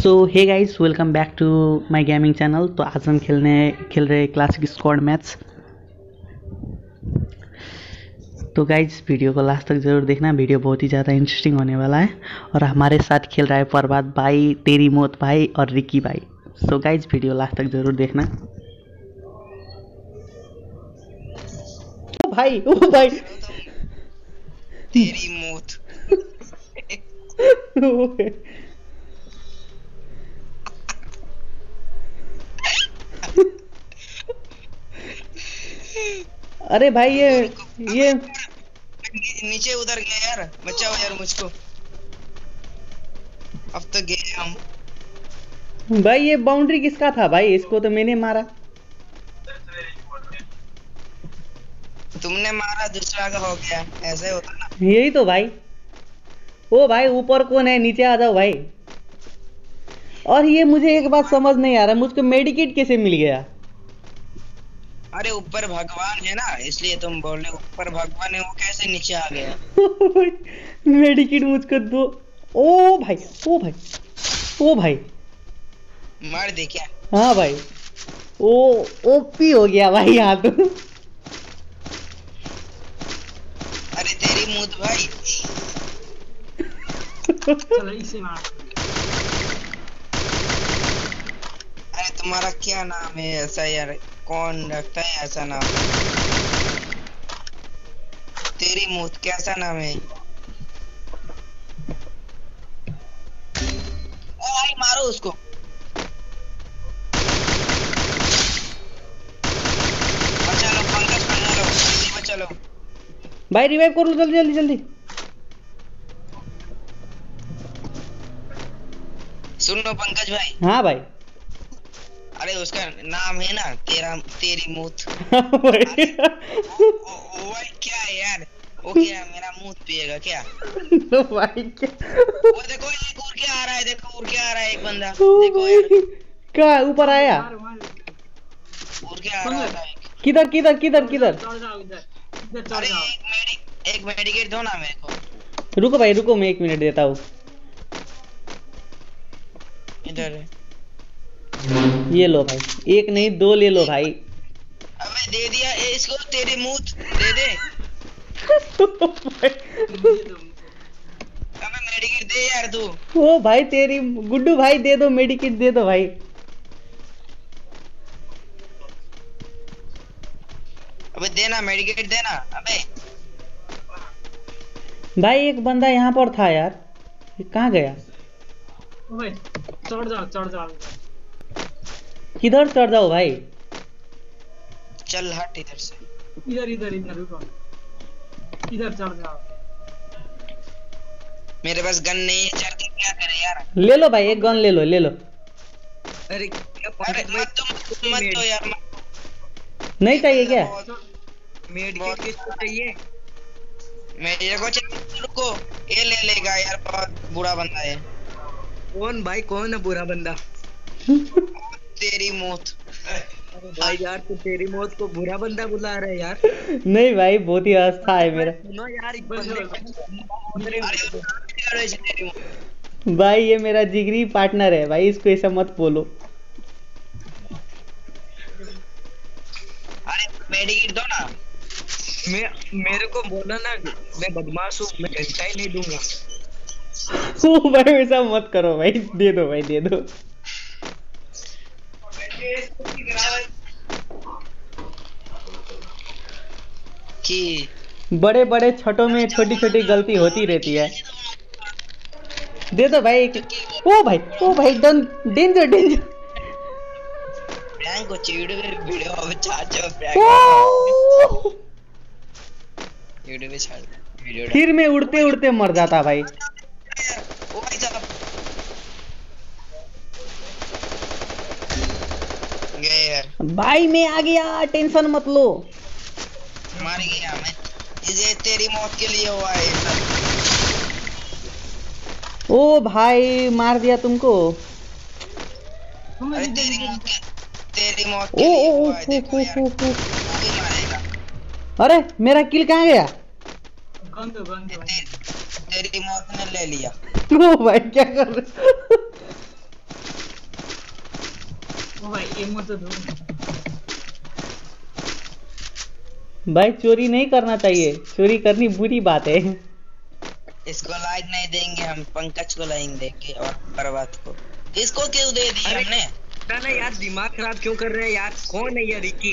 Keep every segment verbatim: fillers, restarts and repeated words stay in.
So hey guys, welcome back to my gaming channel. तो आज हम खेलने खेल रहे क्लासिक स्क्वाड मैच। तो गाइस वीडियो को लास्ट तक ज़रूर देखना, वीडियो बहुत ही ज़्यादा इंटरेस्टिंग होने वाला है। और हमारे साथ खेल रहा है प्रभात भाई, तेरी मौत भाई और रिकी भाई। सो गाइस वीडियो लास्ट तक ज़रूर देखना। ओ भाई ओ भाई तेरी मौत। अरे भाई ये ये नीचे उधर गया यार, बचाओ यार मुझको। अब तो गए हम। भाई ये बाउंड्री किसका था भाई? इसको तो मैंने मारा। तुमने मारा, दूसरा का हो गया, ऐसे होता ना। यही तो भाई। ओ भाई ऊपर कौन है? नीचे आ जाओ भाई। और ये मुझे एक बात समझ नहीं आ रहा, मुझको मेडिकेट कैसे मिल गया? अरे ऊपर भगवान है ना, इसलिए तुम बोल रहे ऊपर भगवान है, वो कैसे नीचे आ गया? मेडिकेट मुझको दो। ओ भाई ओ भाई ओ भाई मार दे क्या? हाँ भाई, ओ ओपी हो गया भाई यहाँ तो। अरे तेरी मौत भाई। चलो इसे मार। अरे तुम्हारा क्या नाम है ऐसा यार? कौन रखता है ऐसा नाम? तेरी मौत कैसा नाम है? ओ भाई मारो उसको। बचा लो पंकज, बचा लो जल्दी, बचा लो भाई रिवाइव कर लो जल्दी जल्दी जल्दी। सुन लो पंकज भाई। हाँ भाई। अरे उसका नाम है ना तेरा तेरी मौत। भाई ओ, ओ, ओ भाई क्या है यार? वो क्या मेरा मुंह पिएगा क्या? तो भाई क्या? वो देखो एक उड़ के आ रहा है, देखो उड़ के आ रहा है एक बंदा, देखो यार। क्या ऊपर आया? मार मार। उड़ के आ रहा था एक। किधर किधर किधर किधर? चढ़ जाओ इधर, इधर चढ़ अरे जाओ। एक मेडिक एक मेडिकेट दो ना मेरे को। रुको भाई रुको, मैं एक मिनट देता हूँ। इधर है। ये लो भाई, एक नहीं दो ले लो भाई। अबे दे दिया ए, इसको तेरी मुंह दे दे। अबे मेडिकेट दे यार तू। ओ भाई तेरी गुड्डू भाई दे दो, मेडिकेट दे दो भाई। अबे देना मेडिकेट देना। अबे भाई एक बंदा यहाँ पर था यार, ये कहाँ गया? ओए चढ़ जाओ चढ़ जाओ। किधर चढ़ जाओ भाई? चल हट इधर से। इधर इधर इधर रुको, इधर चढ़ जाओ। मेरे पास गन नहीं है, चढ़ के क्या करे यार? ले लो भाई, एक गन ले लो ले लो। अरे अरे मत तो मत तो यार मत। नहीं चाहिए क्या? मेडिकेट किसको चाहिए? मेरे को चाहिए। रुको ये ले लेगा यार, बहुत बुरा बंदा है। कौन भाई, कौन है बुरा बंदा? तेरी मौत। अरे भाई यार, तू तेरी मौत को बुरा बंदा बुला रहा है यार। नहीं भाई, बहुत ही आस्था है मेरा। सुनो यार, एक बंदे अरे यार ऐसे तेरी मौत। भाई ये मेरा जिगरी पार्टनर है भाई, इसको ऐसा मत बोलो। अरे मेडिकेट दो ना। मैं मेरे को बोला ना, मैं बदमाश हूँ, मैं घंटा ही नहीं दूंगा। ओ भाई ऐसा मत करो भाई, दे दो भाई दे दो। कि बड़े बड़े छठों में छोटी छोटी गलती होती रहती है। दे दो भाई एक। ओ भाई ओ भाई डन, डेंजर डेंजर। प्रैंक को वीडियो पे वीडियो पे चाचा प्रैंक वीडियो पे छाड़ वीडियो। फिर मैं उड़ते उड़ते मर जाता भाई। ओ भाई साहब गए यार। भाई मैं आ गया, टेंशन मत लो। मार गया मैं, ये तेरी मौत के लिए हुआ है सब। ओ भाई मार दिया तुमको। अरे तेरी मौत के तेरी मौत ओ के लिए ओ हुआ है, देखो यार ओ ओ वो भी मारेगा। अरे मेरा किल कहाँ गया? गन दो गन दो। ते, तेरी मौत ने ले लिया। ओ भाई क्या कर रहे? ओ भाई ये मत दो। भाई चोरी नहीं करना चाहिए, चोरी करनी बुरी बात है। इसको लाइक नहीं देंगे हम, पंकज को लाइक देंगे और बर्बाद को। किसको क्यों दे दी हमने? ना ना यार दिमाग खराब क्यों कर रहे हैं यार? कौन है ये रिकी?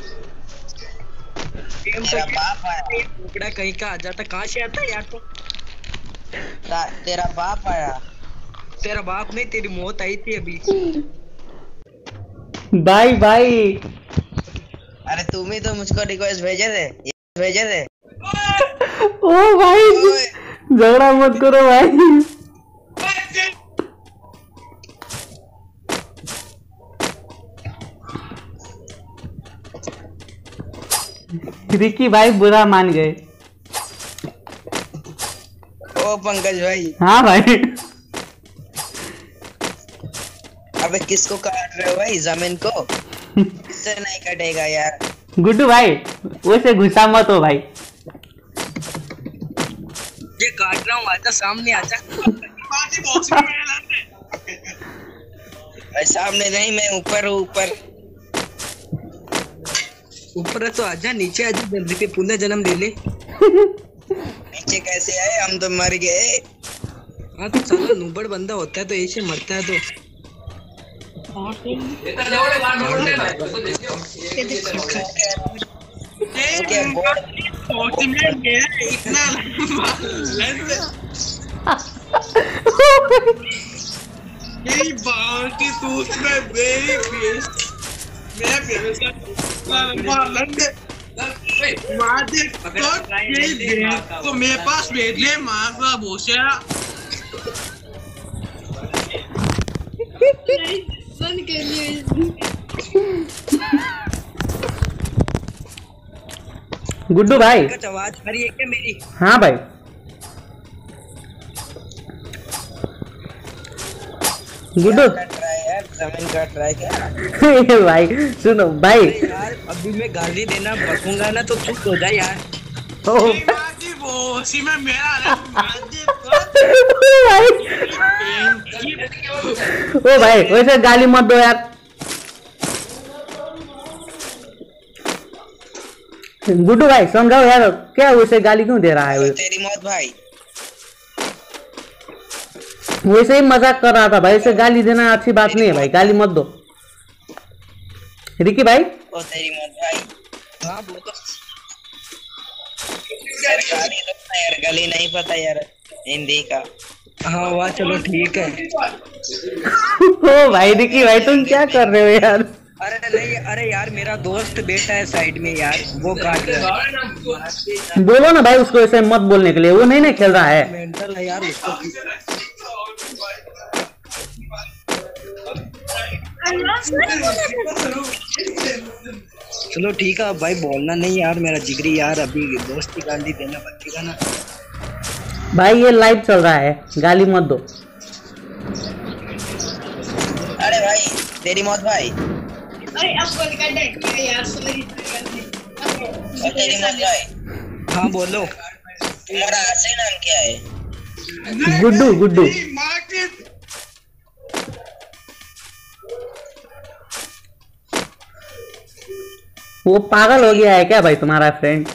तेरा बाप आया। टुकड़ा कहीं का आ जाता, कहाँ से आता है यार? तो तेरा बाप आया। तेरा बाप नहीं, तेरी मौत आई थी अभी। भाई भाई अरे तुम ही तो मुझको रिक्वेस्ट भेजे थे, भेजे थे। ओ भाई झगड़ा मत करो भाई। रिकी भाई बुरा मान गए। ओ पंकज भाई। हाँ भाई। अबे किसको काट रहे हो भाई? जमीन को इससे नहीं कटेगा यार। गुड्डू भाई वैसे गुस्सा मत हो भाई। ये काट रहा हूँ, आजा सामने आजा। भाई सामने नहीं, मैं ऊपर हूँ। ऊपर ऊपर तो आजा, नीचे आजा जल्दी से, पुनः जन्म ले ले। नीचे कैसे आए? हम तो मर गए। हाँ तो साला नुबड़ बंदा होता है तो ऐसे मरता है। तो इतना मेरी बात की तू उसमें मेरी बेइज्जती मैं मेरे साथ मादे तो मेरे पास भेजे माँ का भूसा। गुड्डू भाई आवाज आ रही है क्या मेरी? हाँ भाई। गुड्डू कट रहा है यार, जमीन कट रहा है क्या? भाई सुनो भाई यार अभी मैं गाली देना बकूंगा ना तो चुप हो जा यार। ओ उसी में मेरा ओ भाई वैसे गाली मत दो यार। गुड्डू भाई समझाओ यार, क्या वैसे गाली क्यों दे रहा है? तेरी मौत भाई। वैसे ही मजाक कर रहा था भाई, इसे गाली देना अच्छी बात नहीं है भाई, गाली मत दो। रिकी भाई ओ तेरी मौत भाई। हाँ वो तो यार गाली दो ना यार, गाली नहीं पता यार हिंदी का। हाँ वाह चलो ठीक है। ओ भाई रिकी भाई तुम क्या कर रहे हो यार? अरे नहीं, अरे यार मेरा दोस्त बैठा है साइड में यार, वो काट रहा है। बोलो ना भाई उसको ऐसे मत बोलने के लिए, वो नहीं ना खेल रहा है। मेंटल है यार उसको। चलो ठीक है भाई, बोलना नहीं यार मेरा जिगरी यार, अभी दोस्त की गाली देना बचेगा ना भाई। ये लाइव चल रहा है, गाली मत दो। अरे भाई तेरी मौत भाई। अरे अब कॉल कर दे यार, सॉरी। ओ तेरी मौत भाई। हाँ बोलो। तुम्हारा असली नाम क्या है? गुड्डू गुड्डू वो पागल हो गया है क्या भाई तुम्हारा फ्रेंड?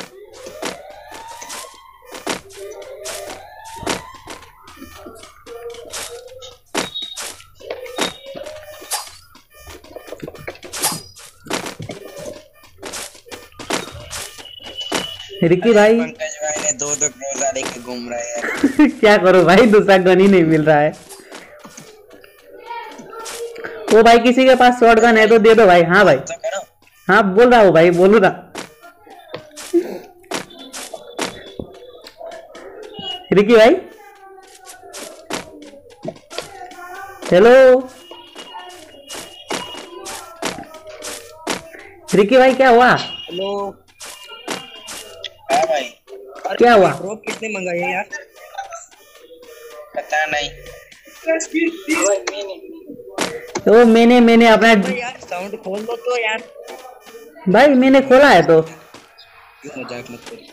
रिकी भाई पंकज भाई ने दो दो क्रोजा लेके घूम रहा है यार। क्या करो भाई, दूसरा गन ही नहीं मिल रहा है। वो भाई किसी के पास शॉट गन है तो दे दो भाई। हाँ भाई, तो करो। हाँ बोल रहा हूँ भाई, बोलू ना। रिकी भाई हेलो। रिकी भाई क्या हुआ? हेलो। हाँ भाई। क्या हुआ? ड्रॉप कितने मंगाए यार? पता नहीं। तो मैंने मैंने अपना अरे यार साउंड खोल दो तो यार। भाई मैंने खोला है तो। मजाक मत कर।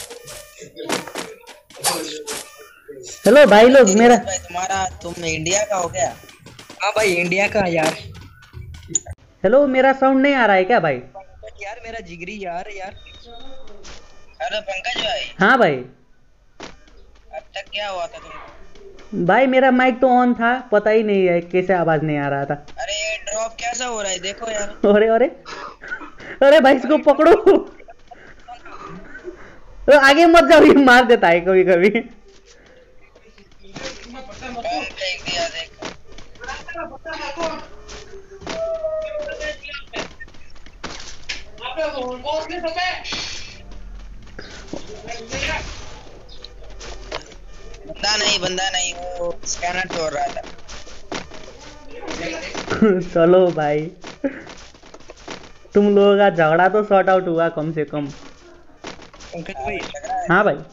हेलो भाई लोग मेरा। भाई तुम्हारा, तुम इंडिया का हो क्या? हाँ भाई इंडिया का यार। हेलो, मेरा साउंड नहीं आ रहा है क्या भाई? यार मेरा जिगरी यार यार अरे पंकज भाई, हाँ भाई। अब तक क्या हुआ था तुमको? भाई मेरा माइक तो ऑन था, पता ही नहीं है कैसे आवाज नहीं आ रहा था। अरे ये ड्रॉप कैसा हो रहा है देखो यार। अरे अरे अरे भाई इसको पकड़ो। तो आगे मत जाओ, ये मार देता है कभी कभी। बम फेंक दिया देख। बंदा नहीं बंदा नहीं, वो स्कैनर तोड़ रहा था। चलो भाई, तुम लोगों का झगड़ा तो सॉर्ट आउट हुआ कम से कम। पंकज भाई। हाँ भाई।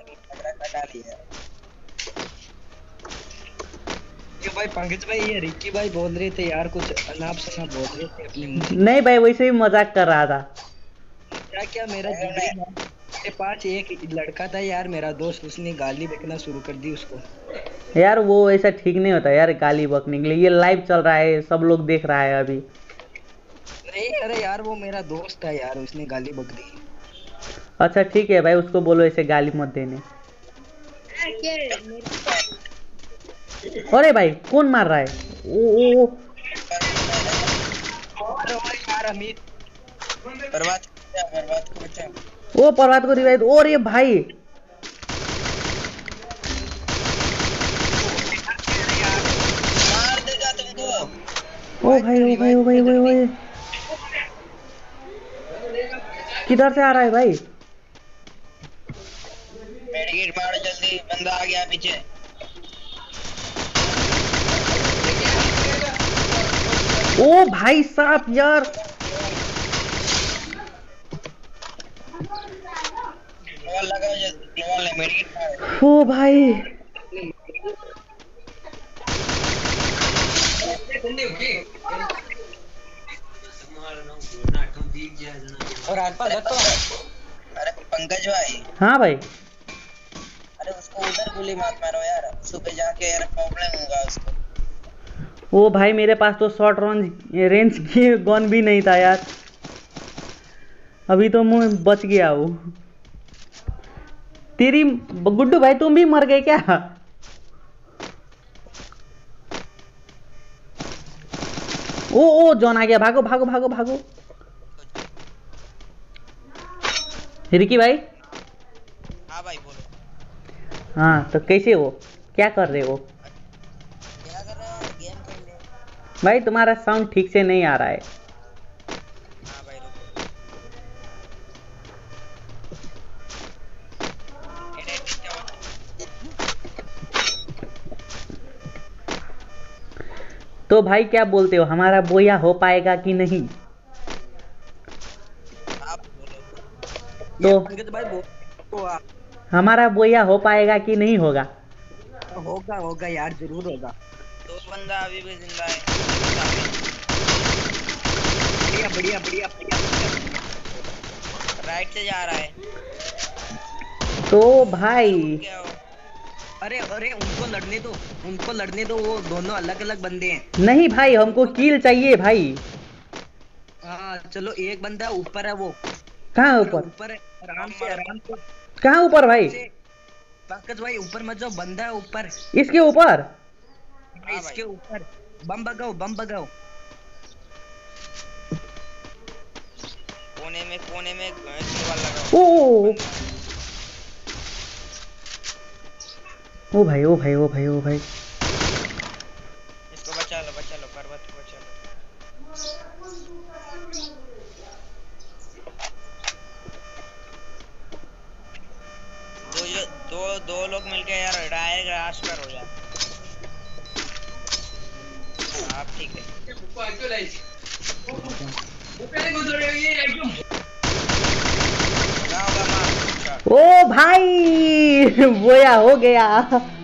ये भाई पंकज भाई, ये रिक्की भाई बोल रहे थे यार, कुछ अनाप शनाप बोल रहे थे अपने मुंह से। नहीं भाई, वैसे ही मजाक कर रहा था। क्या क्या मेरा जिगरी मेरे पास एक लड़का था यार, मेरा दोस्त, उसने गाली बकना शुरू कर दी उसको। यार वो ऐसा ठीक नहीं होता यार, गाली बकने के लिए। ये लाइव चल रहा है, सब लोग देख रहा है अभी। नहीं अरे यार वो मेरा दोस्त था यार, उसने गाली बक दी। अच्छा ठीक है भाई, उसको बोलो ऐसे गाली मत देने। अरे भाई कौन मार रहा है? ओ, ओ, अरे भाई यार अमित, बर्बाद बर्बाद को बचा। ओ पर्वत को रिवाइव। और ये भाई मार देगा तुमको। ओ भाई ओ भाई ओ भाई ओ भाई, ओ भाई। किधर से आ रहा है भाई? मेडिकेट मारो जल्दी, बंदा आ गया पीछे। ओ भाई साहब यार, ग्लोवाल लगाओ जल्दी, ग्लोवाल ने मेडिकेट मारो। ओ भाई और आसपास देखो। अरे पंकज भाई। हाँ भाई। अरे उसको उधर गोली मत मारो यार, सुबह जाके यार प्रॉब्लम होगा उसको। ओ भाई मेरे पास तो शॉर्ट रेंज रेंज की गन भी नहीं था यार। अभी तो मैं बच गया हूँ। तेरी गुड्डू भाई तुम भी मर गए क्या? ओ ओ जॉन आ गया, भागो भागो भागो भागो। रिकी भाई। हाँ भाई बोलो। हाँ तो कैसे हो, क्या कर रहे हो? क्या कर रहे हो? गेम खेल रहे हो? भाई तुम्हारा साउंड ठीक से नहीं आ रहा है। हाँ भाई रुको। तो भाई क्या बोलते हो, हमारा बोया हो पाएगा कि नहीं? आप बोलो। तो पंकज भाई बोल तो आप। हमारा बोया हो पाएगा कि नहीं होगा? होगा होगा यार, जरूर होगा। दो बंदा अभी भी जिंदा है। बढ़िया बढ़िया बढ़िया बढ़िया। राइट से जा रहा है। तो भाई क्या हो? अरे अरे उनको लड़ने दो, उनको लड़ने दो, वो दोनों अलग अलग बंदे हैं। नहीं भाई, हमको किल चाहिए भाई। हाँ चलो, एक बंदा ऊपर है, वो कहाँ ऊपर? ऊपर है, आराम से आराम से। कहाँ ऊपर भाई? पंकज भाई ऊपर मत जाओ, बंदा है ऊपर। इसके ऊपर? हाँ इसके ऊपर बम बगाओ, बम बगाओ। कोने में कोने में ग्लोवाल लगाओ। ओ ओ भाई ओ भाई ओ भाई ओ भाई। इसको बचा लो बचा लो, पर्वत को बचा लो। दो जो दो दो लोग मिलके यार डायरेक्ट राश कर हो जाए। आप ठीक है। ओ भाई बोया हो गया।